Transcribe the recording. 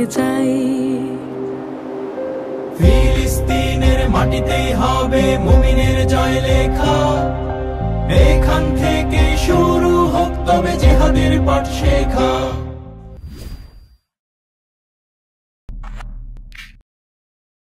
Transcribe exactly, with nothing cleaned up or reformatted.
চাই। ফিলিস্তিনের মাটিতেই হবে মুমিনের জয় লেখা, এখান থেকে শুরু হোক তবে জিহাদের পাঠ শেখা।